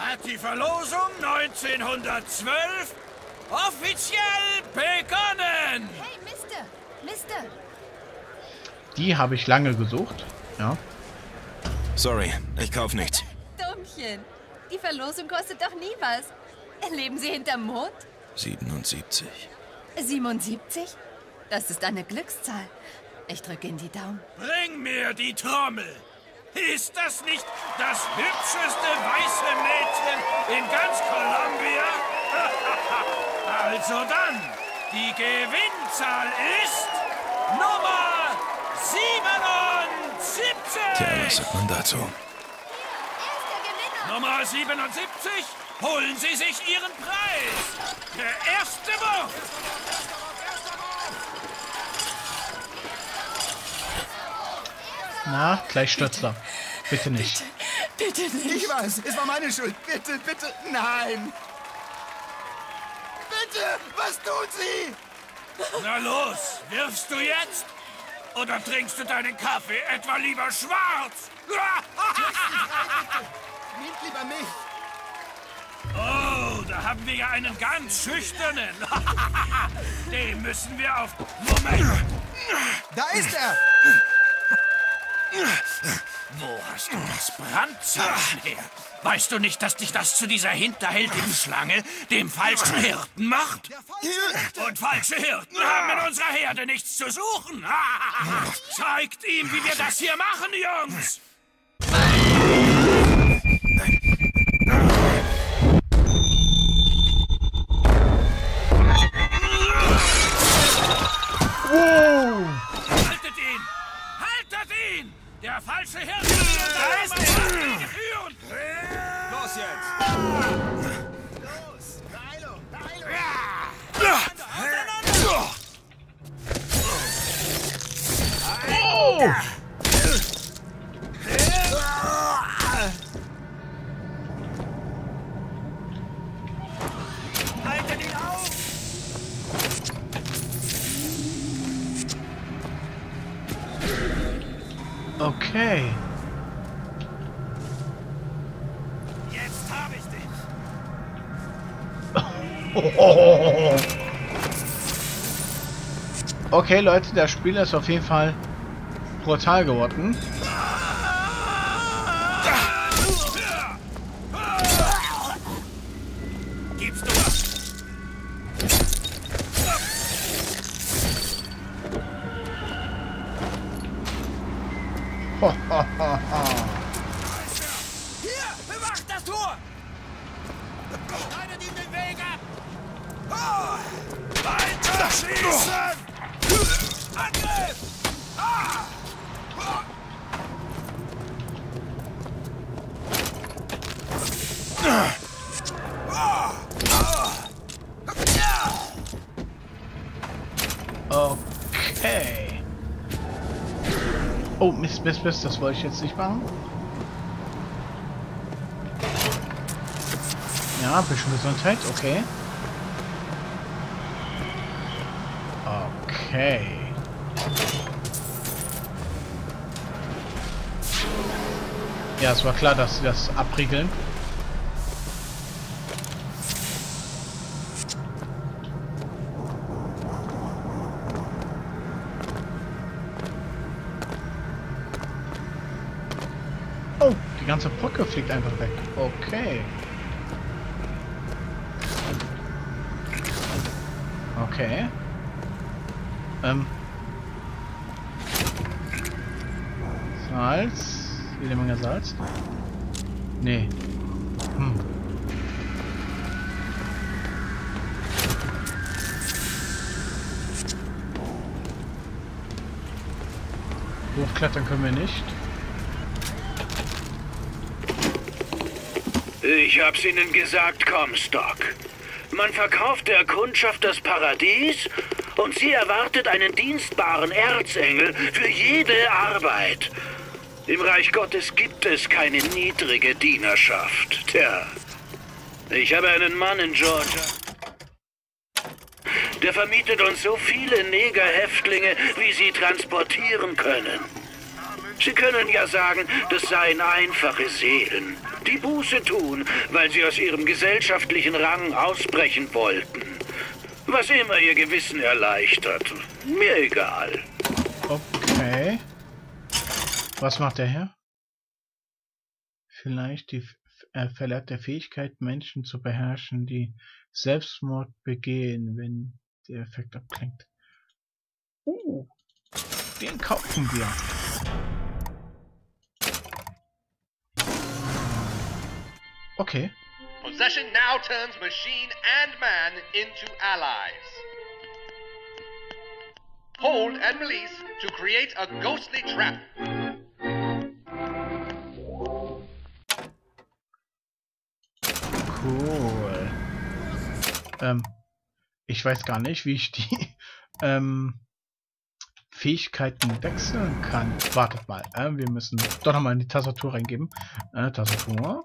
hat die Verlosung 1912 offiziell begonnen. Hey, Mister! Die habe ich lange gesucht. Ja. Sorry, ich kauf nichts. Dummchen. Die Verlosung kostet doch nie was. Leben Sie hinterm Mond? 77. 77? Das ist eine Glückszahl. Ich drücke Ihnen die Daumen. Bring mir die Trommel. Ist das nicht das hübscheste weiße Mädchen in ganz Columbia? Also dann, die Gewinnzahl ist Nummer 77. Tja, was sagt man dazu? Nummer 77, holen Sie sich Ihren Preis. Der erste Wurf. Na, gleich Stürzler. Bitte nicht. Bitte nicht. Ich weiß, es war meine Schuld. Bitte, bitte, nein. Bitte, was tun Sie? Na los, wirfst du jetzt? Oder trinkst du deinen Kaffee etwa lieber schwarz? Nehmt lieber mich. Oh, da haben wir ja einen ganz schüchternen. Den müssen wir auf... Moment! Da ist er. Wo hast du das Brandzeichen her? Weißt du nicht, dass dich das zu dieser hinterhältigen Schlange, dem falschen Hirten macht? Und falsche Hirten haben in unserer Herde nichts zu suchen. Zeigt ihm, wie wir das hier machen, Jungs! Wow! Haltet ihn! Haltet ihn! Der falsche Hirte wird da ist er! Los jetzt. Los, Beeilung, Beeilung. Oh! Haltet ihn auf! Okay. Jetzt hab ich dich! Okay, Leute, das Spiel ist auf jeden Fall brutal geworden. Gibst du was? Hier, bewacht das Tor! Schneidet ihm den Weg ab! Weiter schießen! Angriff! Okay. Oh, Mist, das wollte ich jetzt nicht machen. Ja, ein bisschen Gesundheit, okay. Okay. Ja, es war klar, dass sie das abriegeln. Oh, die ganze Brücke fliegt einfach weg. Okay. Okay. Salz. Jede Menge Salz. Nee. Hochklettern können wir nicht. Ich hab's Ihnen gesagt, Comstock. Man verkauft der Kundschaft das Paradies und sie erwartet einen dienstbaren Erzengel für jede Arbeit. Im Reich Gottes gibt es keine niedrige Dienerschaft. Tja, ich habe einen Mann in Georgia. Der vermietet uns so viele Negerhäftlinge, wie sie transportieren können. Sie können ja sagen, das seien einfache Seelen. die Buße tun, weil sie aus ihrem gesellschaftlichen Rang ausbrechen wollten. Was immer ihr Gewissen erleichtert. Mir egal. Okay. Was macht der hier? Vielleicht die verleiht der Fähigkeit, Menschen zu beherrschen, die Selbstmord begehen, wenn der Effekt abklingt. Den kaufen wir. Okay. Possession now turns machine and man into allies. Hold and release to create a ghostly trap. Cool. Ich weiß gar nicht, wie ich die Fähigkeiten wechseln kann. Wartet mal. Wir müssen doch nochmal in die Tastatur reingeben. Tastatur.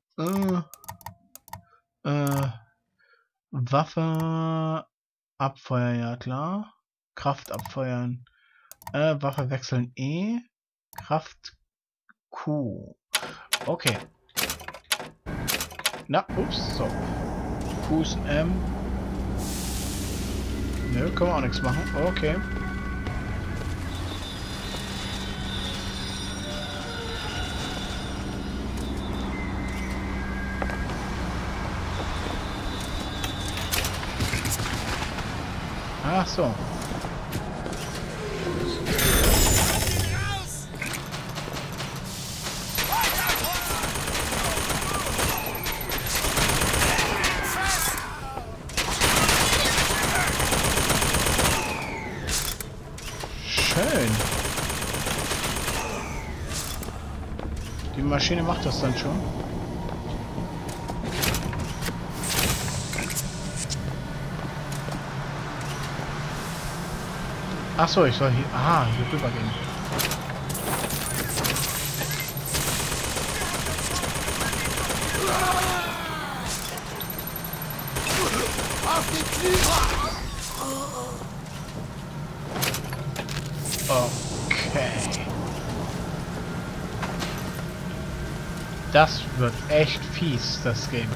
Waffe abfeuern, ja klar. Kraft abfeuern. Waffe wechseln E. Kraft Q. Okay. Na, ups, so. Q ist M. Nö, können wir auch nichts machen. Okay. Ach so. Schön. Die Maschine macht das dann schon. Ach so, ich soll hier... Aha, hier rüber gehen. Auf die Knie! Okay. Das wird echt fies, das Game.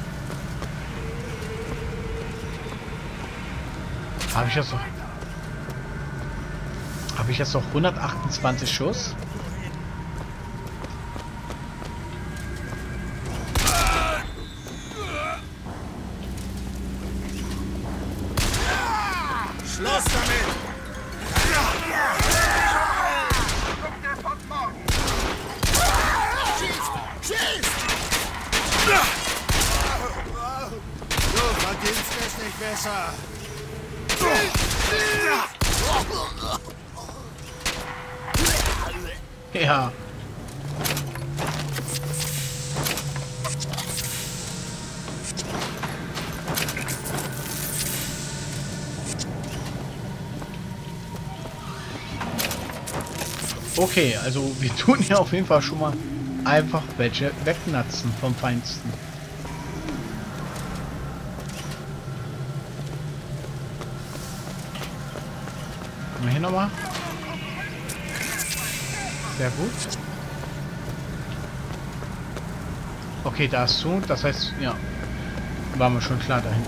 Habe ich jetzt noch... Habe ich jetzt noch 128 Schuss? Schluss damit! Schieß! Du verdienst es nicht besser! Ja. Okay, also wir tun hier auf jeden Fall schon mal einfach welche wegnatzen vom Feinsten. Mal hier nochmal. Sehr gut. Okay, da ist so. Das heißt, ja. Waren wir schon klar dahin.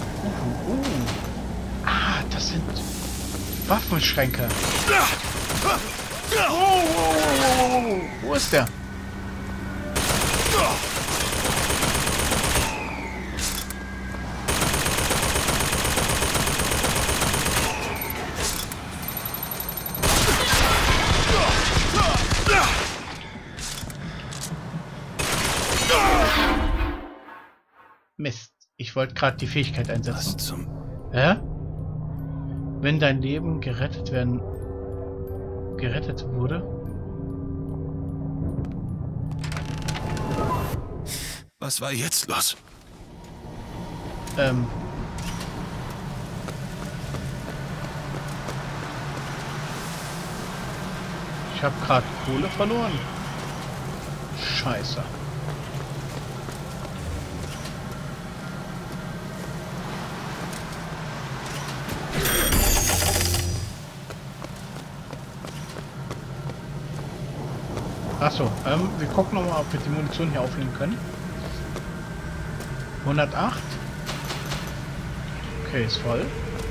Ah, das sind Waffenschränke. Wo ist der? Mist. Ich wollte gerade die Fähigkeit einsetzen. Was zum... Hä? Wenn dein Leben gerettet wurde? Was war jetzt los? Ich habe gerade Kohle verloren. Scheiße. Achso, wir gucken nochmal, ob wir die Munition hier aufnehmen können. 108. Okay, ist voll.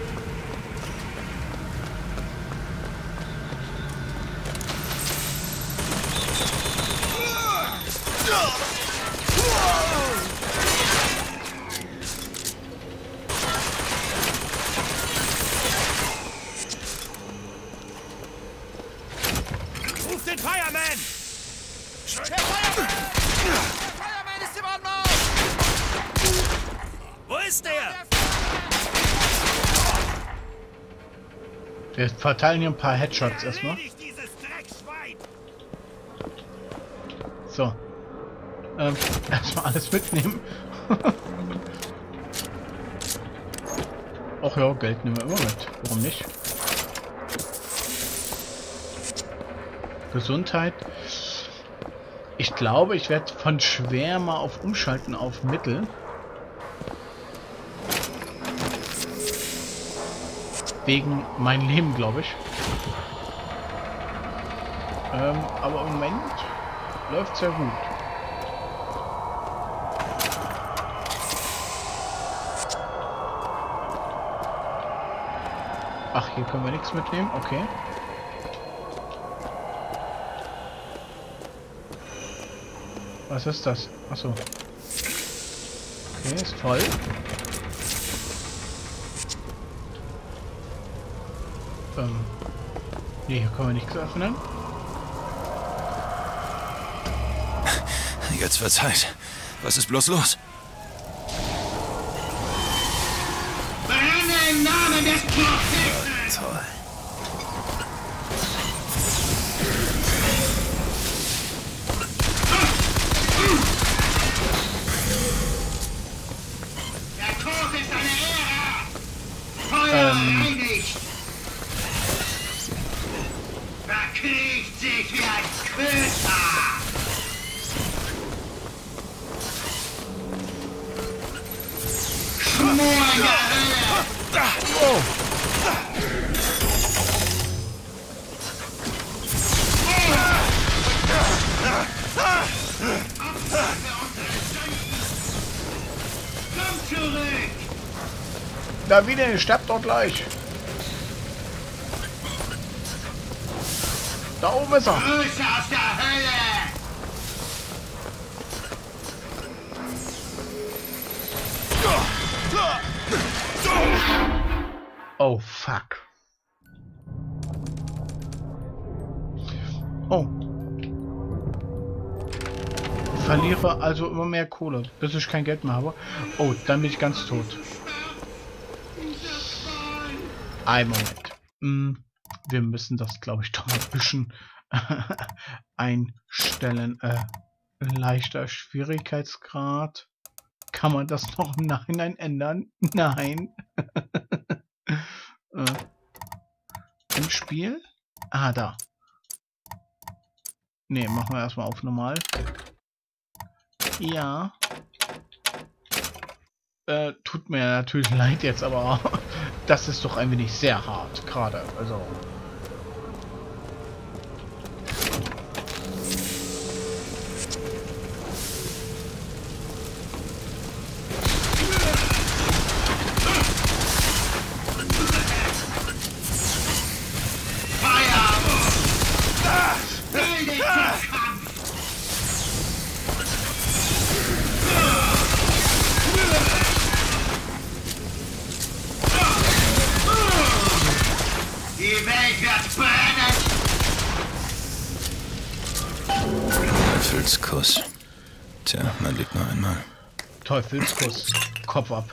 Ruf den Fireman! Der Fireman ist im Anmarsch! Wo ist der? Wir verteilen hier ein paar Headshots erstmal. Erledigt dieses Drecksschwein! So. Erstmal alles mitnehmen. Ach ja, Geld nehmen wir immer mit. Warum nicht? Gesundheit. Ich glaube, ich werde von schwer mal auf umschalten auf Mittel. Wegen mein Leben, glaube ich. Aber im Moment läuft sehr gut. Ach, hier können wir nichts mitnehmen. Okay. Was ist das? Achso. Okay, ist voll. Nee, hier können wir nichts öffnen. Jetzt wird's heiß. Was ist bloß los? Brenne im Namen des Propheten! Toll. Der Tod ist eine Ehre! Feuer reinigt! Verkriecht sich wie ein Köter! Schmor in der Hölle! Komm zurück! Da wieder, sterbt doch gleich. Da oben ist er. Grüße aus der Hölle! Oh, fuck. Oh. Ich verliere also immer mehr Kohle, bis ich kein Geld mehr habe. Oh, dann bin ich ganz tot. Ein Moment. Wir müssen das, glaube ich, doch mal ein bisschen einstellen. Leichter Schwierigkeitsgrad. Kann man das noch im Nachhinein ändern? Nein. Im Spiel? Ah, da. Ne, machen wir erstmal auf normal. Ja. Tut mir natürlich leid jetzt, aber das ist doch ein wenig sehr hart gerade. Also. Die Welt wird brennen! Teufelskuss. Tja, man lebt nur einmal. Teufelskuss. Kopf ab.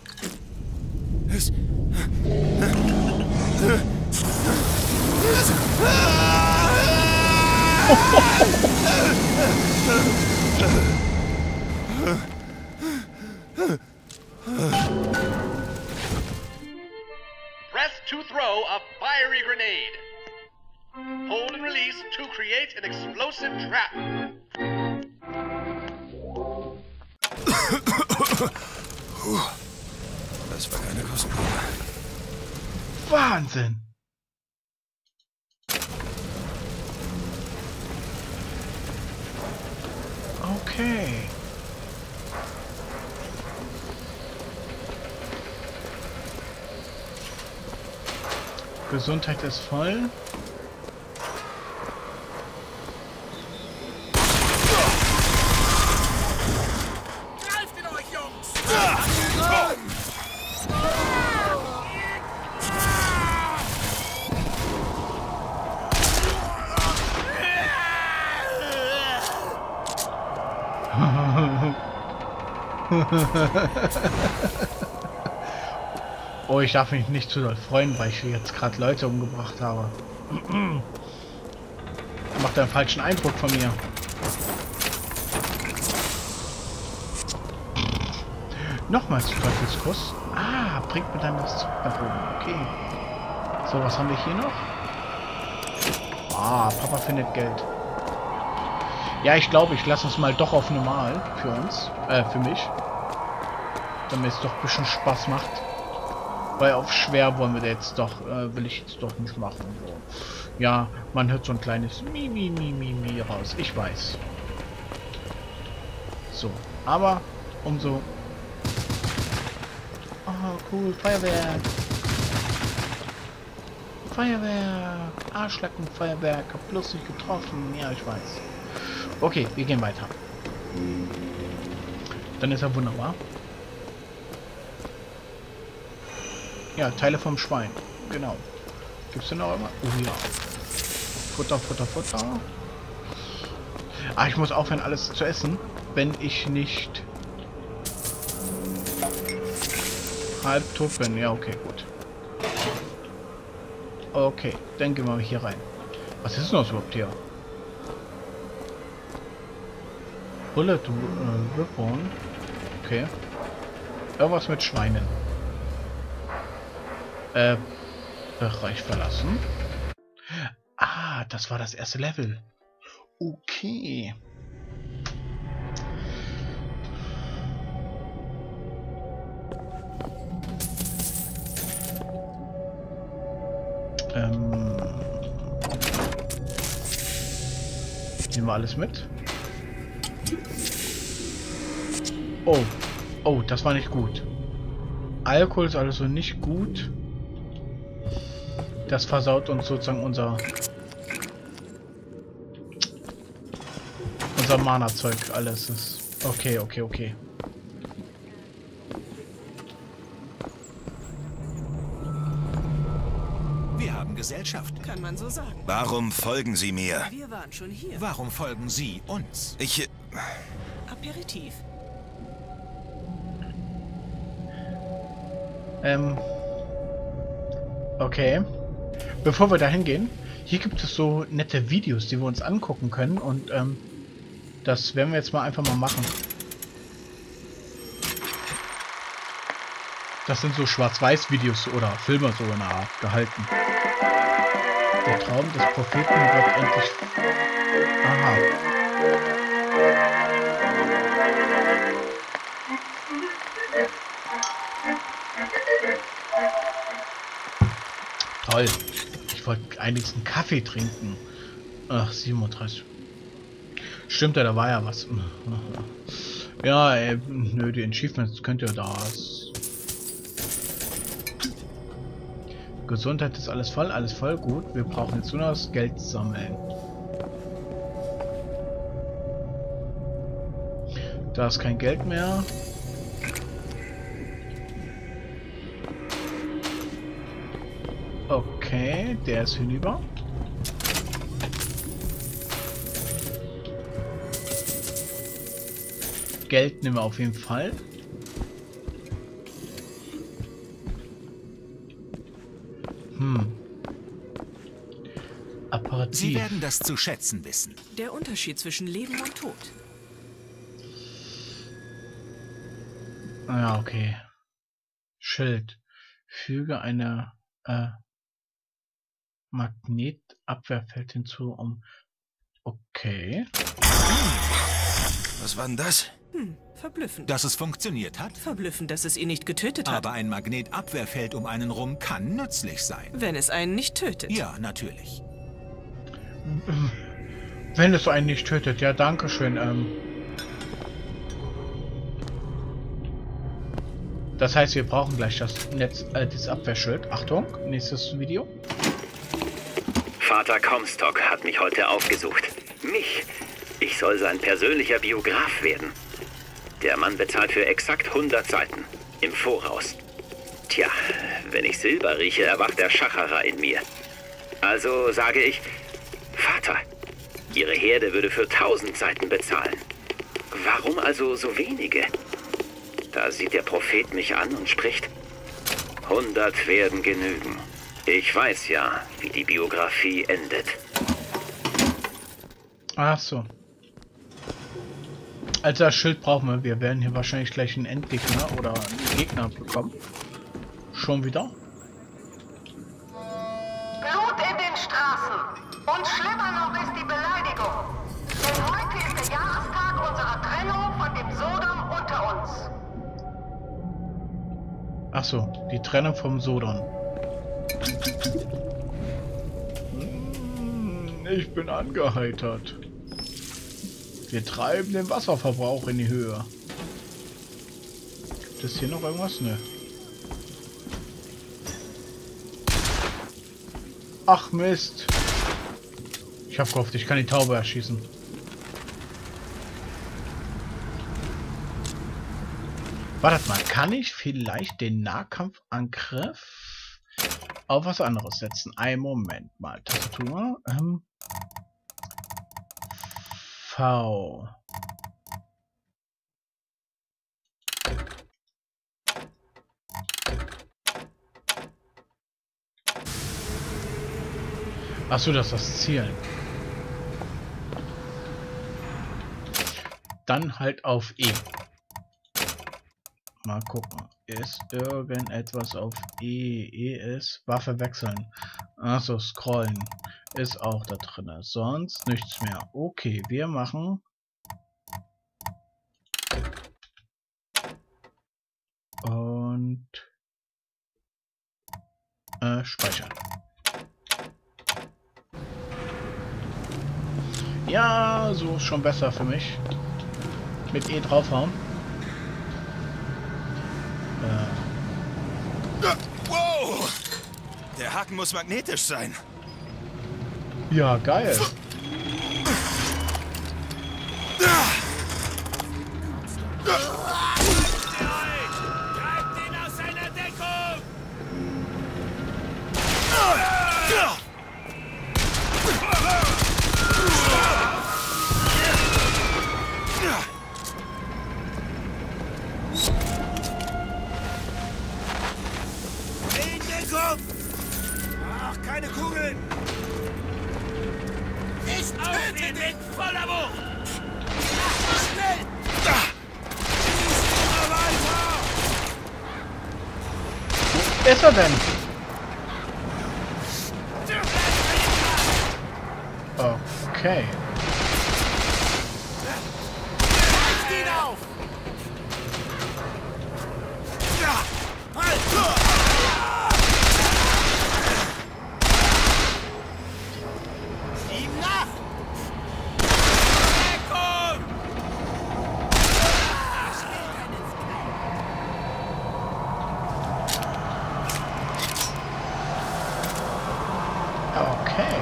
Press to throw a fiery grenade. Hold and release to create an explosive trap. Das war keine Kostprobe. Wahnsinn. Okay. Gesundheit ist voll. Greift in euch, Jungs! Oh, ich darf mich nicht zu doll freuen, weil ich jetzt gerade Leute umgebracht habe. Macht einen falschen Eindruck von mir. Nochmals Teufelskuss. Ah, bringt mir dann das Zug nach oben. Okay. So, was haben wir hier noch? Ah, Papa findet Geld. Ja, ich glaube, ich lasse uns mal doch auf normal für uns. Für mich. Damit es doch ein bisschen Spaß macht. Weil auf schwer wollen wir jetzt doch, will ich jetzt doch nicht machen. So. Ja, man hört so ein kleines Mi raus. Ich weiß. So, aber umso... Oh, cool, Feuerwerk. Feuerwerk. Arschlecken, Feuerwerk. Hab bloß nicht getroffen. Ja, ich weiß. Okay, wir gehen weiter. Dann ist er wunderbar. Ja, Teile vom Schwein. Genau. Gibt's denn noch immer? Oh ja. Futter. Ah, ich muss aufhören, alles zu essen, wenn ich nicht halb tot bin. Ja, okay, gut. Okay, dann gehen wir hier rein. Was ist denn das überhaupt hier? Bullet Weapon. Okay. Irgendwas mit Schweinen. Bereich verlassen. Ah, das war das erste Level. Okay. Nehmen wir alles mit. Oh. Oh, das war nicht gut. Alkohol ist also nicht gut. Das versaut uns sozusagen unser Mana-Zeug. Alles ist... Okay. Wir haben Gesellschaft. Kann man so sagen. Warum folgen Sie mir? Wir waren schon hier. Warum folgen Sie uns? Aperitif. Okay. Bevor wir da hingehen, hier gibt es so nette Videos, die wir uns angucken können und das werden wir jetzt mal einfach mal machen. Das sind so Schwarz-Weiß-Videos oder Filme so in der Art gehalten. Der Traum des Propheten wird endlich... Aha. Toll. Ich wollte eigentlich einen Kaffee trinken. Ach, 37. Stimmt ja, da war ja was. Ja, nö, die Achievements könnt ihr da. Gesundheit ist alles voll, gut. Wir brauchen jetzt nur noch das Geld sammeln. Da ist kein Geld mehr. Okay, der ist hinüber. Geld nehmen wir auf jeden Fall. Aperitif. Sie werden das zu schätzen wissen. Der Unterschied zwischen Leben und Tod. Ja, okay. Schild. Füge eine Magnetabwehrfeld hinzu, um... Okay. Was war denn das? Verblüffend. Dass es funktioniert hat? Verblüffend, dass es ihn nicht getötet hat. Aber ein Magnetabwehrfeld um einen rum kann nützlich sein. Wenn es einen nicht tötet. Ja, natürlich. Wenn es einen nicht tötet, ja, danke schön. Das heißt, wir brauchen gleich das Netz, das Abwehrschild. Achtung, nächstes Video. Vater Comstock hat mich heute aufgesucht. Mich. Ich soll sein persönlicher Biograf werden. Der Mann bezahlt für exakt 100 Seiten. Im Voraus. Tja, wenn ich Silber rieche, erwacht der Schacherer in mir. Also sage ich, Vater, Ihre Herde würde für 1000 Seiten bezahlen. Warum also so wenige? Da sieht der Prophet mich an und spricht, 100 werden genügen. Ich weiß ja, wie die Biografie endet. Ach so. Also das Schild brauchen wir. Wir werden hier wahrscheinlich gleich einen Endgegner oder einen Gegner bekommen. Schon wieder? Blut in den Straßen. Und schlimmer noch ist die Beleidigung. Denn heute ist der Jahrestag unserer Trennung von dem Sodom unter uns. Ach so, die Trennung vom Sodom. Ich bin angeheitert. Wir treiben den Wasserverbrauch in die Höhe. Gibt es hier noch irgendwas? Nö. Ach Mist. Ich hab gehofft, ich kann die Taube erschießen. Wartet mal, kann ich vielleicht den Nahkampfangriff auf was anderes setzen? Einen Moment mal. Tastatur. V. Achso, das ist das Ziel. Dann halt auf E. Mal gucken. Ist irgendetwas auf E? E ist Waffe wechseln. Achso, scrollen. Ist auch da drin. Sonst nichts mehr. Okay, wir machen. Und speichern. Ja, so ist schon besser für mich. Mit E draufhauen. Wow! Der Haken muss magnetisch sein. Ja, geil. Treibt ihn aus seiner Deckung! In Deckung! Ach, keine Kugeln! Nicht auf ihn mit voller Wucht! Schnell! Schieß immer weiter! Wo ist er denn? Okay. Reißt ihn auf! Halt! Ihm nach! Deckung! Okay.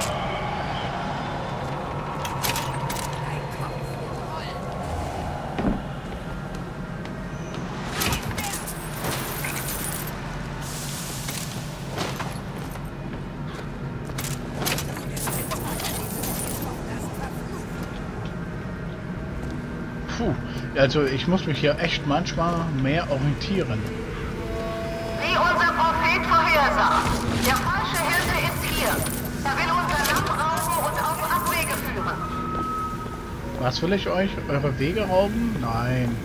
Puh, also ich muss mich hier echt manchmal mehr orientieren. Wie unser Prophet vorhersah. Der falsche Hirte ist hier. Er will unser Lamm rauben und auf Abwege führen. Was will ich euch? Eure Wege rauben? Nein.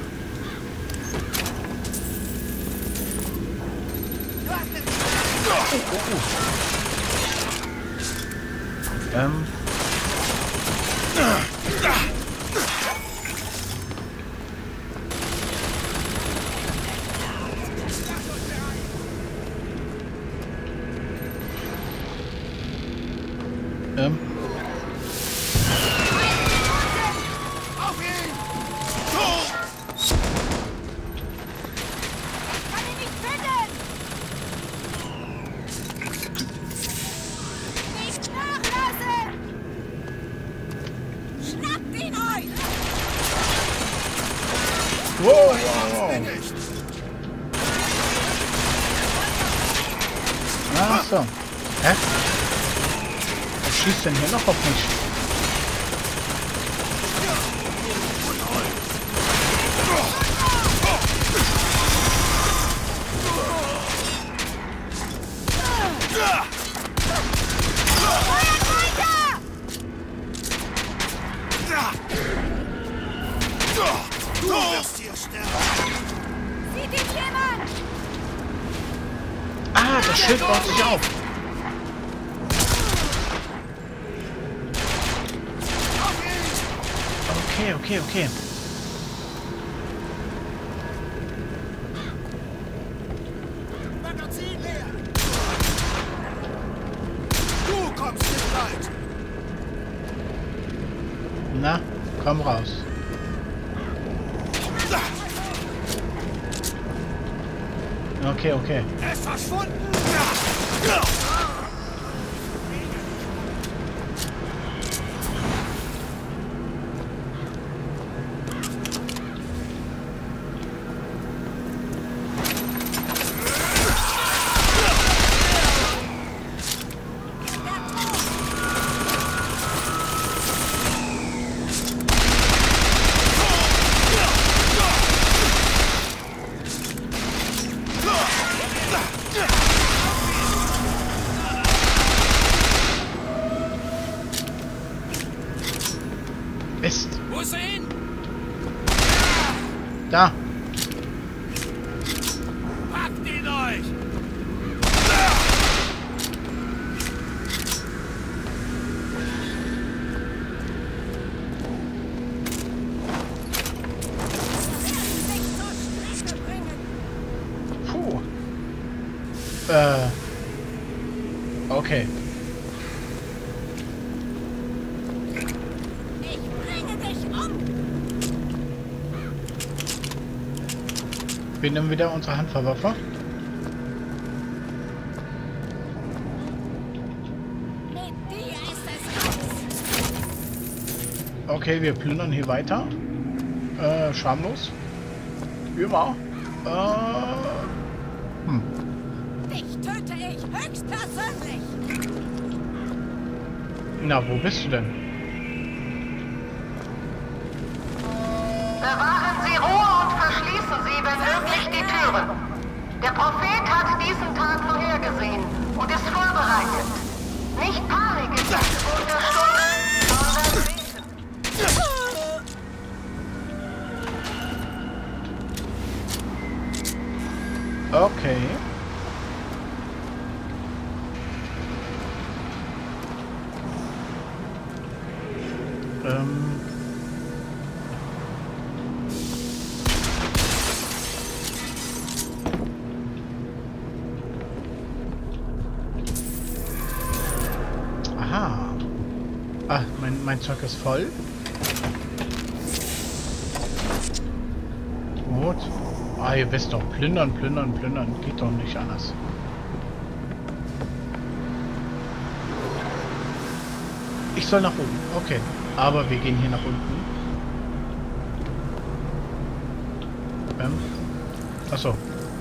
Auf ihn! Kann ihn nicht finden! Nicht nach So. Hä? Was schießt denn hier noch auf mich? Du wirst hier sterben. Sieht ihn jemand? Ah, das Schild baut sich auf. Okay. Magazin leer. Du kommst nicht weit. Na, komm raus. Okay. Er ist verschwunden. Mist. Wo ist er hin? Da. Packt ihn euch! Puh. Okay. Wir nehmen wieder unsere Handfeuerwaffe. Okay, wir plündern hier weiter. Schamlos. Immer. Dich töte ich höchstpersönlich. Na, wo bist du denn? Bewahren Sie Ruhe und verschließen Sie, wenn möglich, die Türen. Der Prophet hat diesen Tag vorhergesehen und ist vorbereitet. Nicht Panik in der Stunde, sondern Wesen. Okay. Aha. Ah, mein Zeug ist voll. Gut. Ah, ihr wisst doch, plündern. Geht doch nicht anders. Ich soll nach oben. Okay. Aber wir gehen hier nach unten. Achso.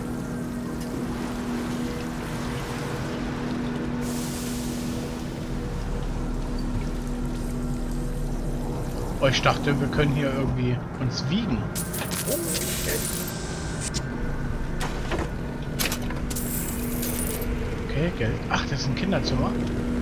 Oh, ich dachte, wir können hier irgendwie uns wiegen. Okay, Geld. Ach, das ist ein Kinderzimmer.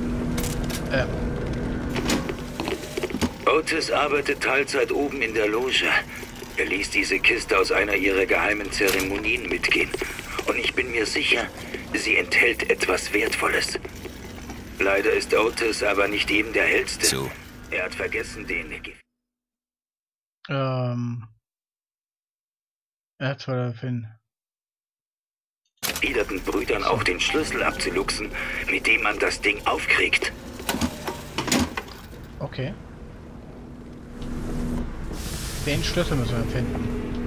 Otis arbeitet Teilzeit oben in der Loge. Er ließ diese Kiste aus einer ihrer geheimen Zeremonien mitgehen. Und ich bin mir sicher, sie enthält etwas Wertvolles. Leider ist Otis aber nicht eben der Hellste. So. Er hat vergessen, den gefiederten Brüdern auch den Schlüssel abzuluxen, mit dem man das Ding aufkriegt. Okay. Den Schlüssel müssen wir finden.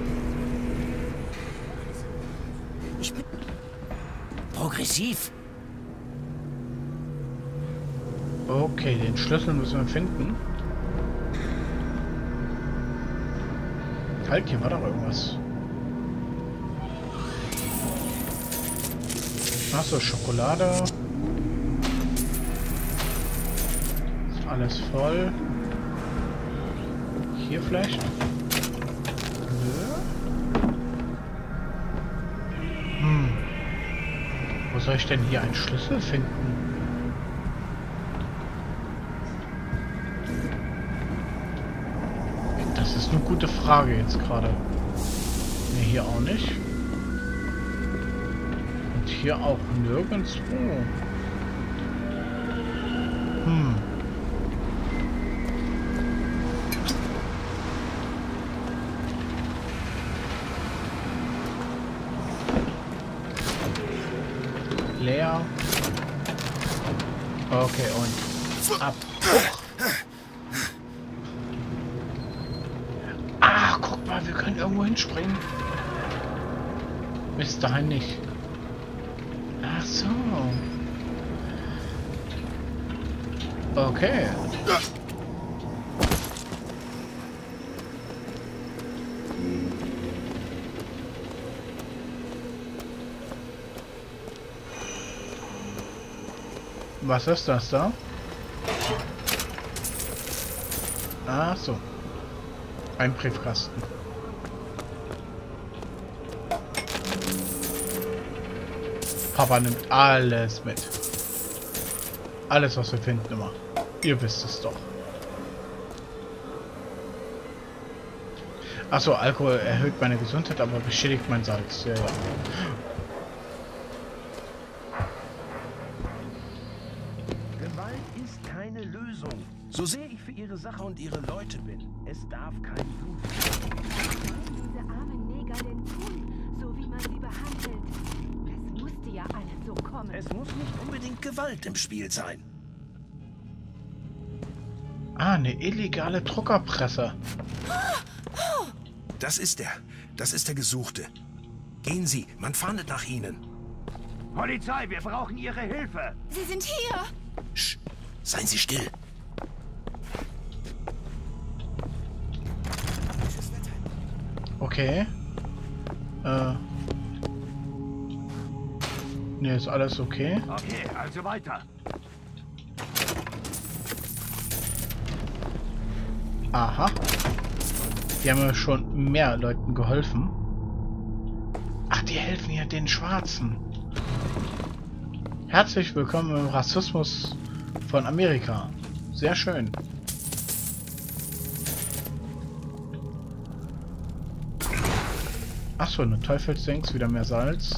Ich bin progressiv. Okay, den Schlüssel müssen wir finden. Halt, hier war doch irgendwas. Achso, Schokolade. alles voll. Hier vielleicht? Nö. Wo soll ich denn hier einen Schlüssel finden? Das ist eine gute Frage jetzt gerade. Ne, hier auch nicht. Und hier auch nirgendwo. Leer. Okay, und ab. Ah, guck mal, wir können irgendwo hinspringen. Bis dahin nicht. Ach so. Okay. Was ist das da? Ach so. Ein Briefkasten. Papa nimmt alles mit. Alles, was wir finden, immer. Ihr wisst es doch. Achso, Alkohol erhöht meine Gesundheit, aber beschädigt mein Salz. Ja, ja. So sehr ich für ihre Sache und ihre Leute bin, es darf kein Blut fließen. Was sollen diese armen Neger denn tun, so wie man sie behandelt? Es musste ja alles so kommen. Es muss nicht unbedingt Gewalt im Spiel sein. Ah, eine illegale Druckerpresse. Das ist er. Das ist der Gesuchte. Gehen Sie, man fahndet nach Ihnen. Polizei, wir brauchen Ihre Hilfe. Sie sind hier. Sch, seien Sie still. Okay. Ne, ist alles okay. Okay, also weiter. Aha. Die haben ja schon mehr Leuten geholfen. Ach, die helfen ja den Schwarzen. Herzlich willkommen im Rassismus von Amerika. Sehr schön. Achso, eine Teufelsdings, wieder mehr Salz.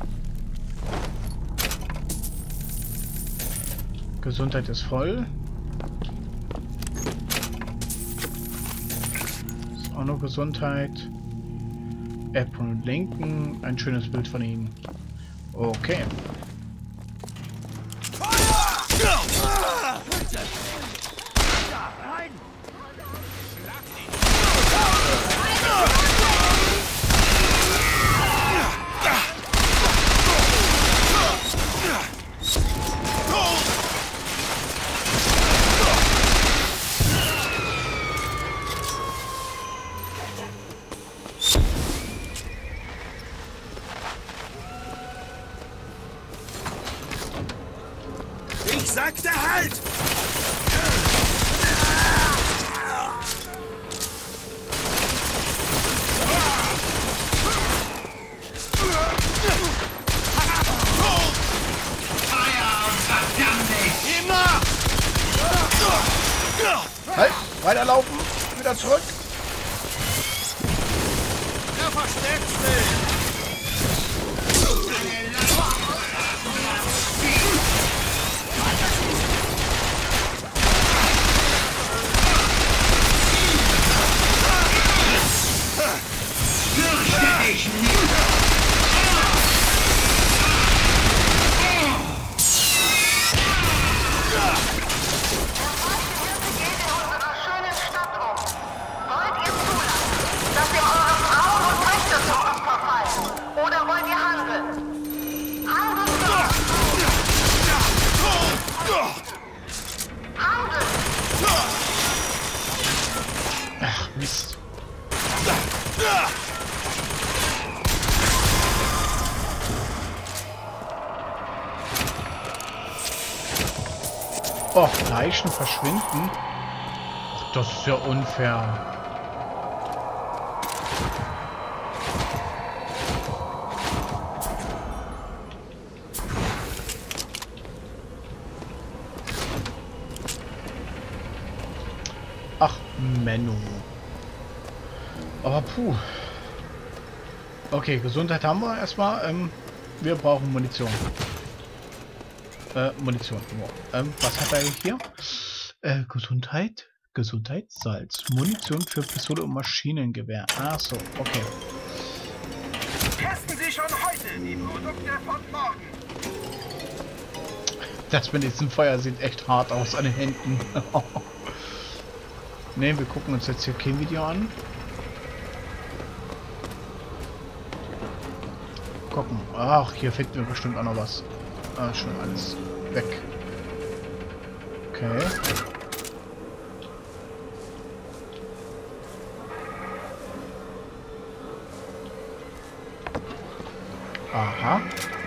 Gesundheit ist voll. Ist auch noch Gesundheit. App und Linken. Ein schönes Bild von ihnen. Okay. Ich sagte halt! Halt! Weiterlaufen! Wieder zurück! Er versteckt sich! Oh, Leichen verschwinden. Ach, das ist ja unfair. Ach, Menno. Aber puh. Okay, Gesundheit haben wir erstmal. Wir brauchen Munition. Munition. Was hat er hier? Gesundheit. Gesundheitssalz. Munition für Pistole und Maschinengewehr. Ach so, okay. Testen Sie schon heute die Produkte von morgen. Das mit diesem Feuer sieht echt hart aus an den Händen. Ne, wir gucken uns jetzt hier kein Video an. Gucken. Ach, hier finden wir bestimmt auch noch was. Ah, schon alles weg. Okay. Aha.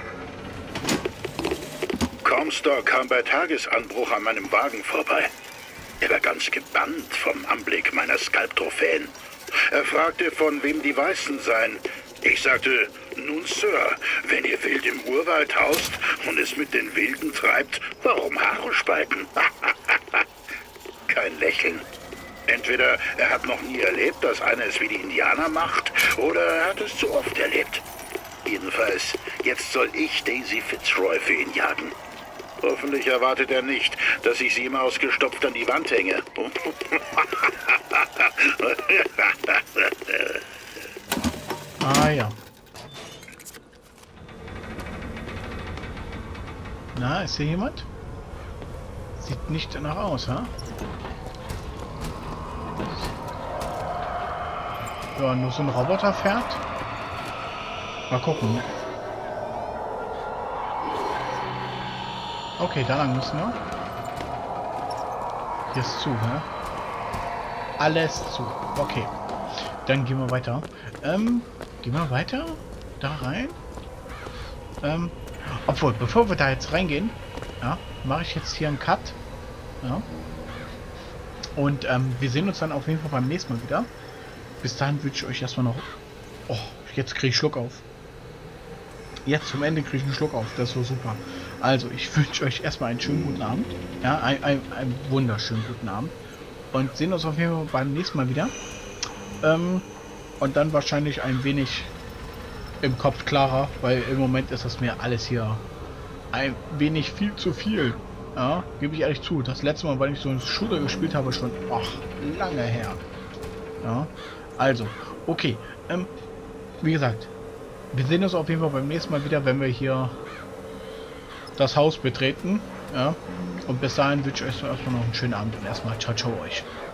Comstock kam bei Tagesanbruch an meinem Wagen vorbei. Er war ganz gebannt vom Anblick meiner Skalptrophäen. Er fragte, von wem die Weißen seien. Ich sagte, nun Sir, wenn ihr wild im Urwald haust und es mit den Wilden treibt, warum Haare spalten? Kein Lächeln. Entweder er hat noch nie erlebt, dass einer es wie die Indianer macht, oder er hat es zu oft erlebt. Jedenfalls, jetzt soll ich Daisy Fitzroy für ihn jagen. Hoffentlich erwartet er nicht, dass ich sie ihm ausgestopft an die Wand hänge. Ah ja. Na, ist hier jemand? Sieht nicht danach aus, ha? Ja, nur so ein Roboter fährt. Mal gucken. Okay, da lang müssen wir. Hier ist zu, hä? Alles zu. Okay. Dann gehen wir weiter. Gehen wir weiter? Da rein? Obwohl, bevor wir da jetzt reingehen, ja, mache ich jetzt hier einen Cut. Ja. Und wir sehen uns dann auf jeden Fall beim nächsten Mal wieder. Bis dahin wünsche ich euch erstmal noch... Oh, jetzt kriege ich Schluck auf. Jetzt zum Ende kriege ich einen Schluck auf. Das ist so super. Also, ich wünsche euch erstmal einen schönen guten Abend. Ja, einen wunderschönen guten Abend. Und sehen uns auf jeden Fall beim nächsten Mal wieder. Und dann wahrscheinlich ein wenig im Kopf klarer, weil im Moment ist das mir alles hier ein wenig viel zu viel. Ja, gebe ich ehrlich zu. Das letzte Mal, weil ich so einen Shooter gespielt habe, schon lange her. Ja, also, okay. Wie gesagt, wir sehen uns auf jeden Fall beim nächsten Mal wieder, wenn wir hier das Haus betreten. Ja, und bis dahin wünsche ich euch erstmal noch einen schönen Abend und erstmal ciao, ciao euch.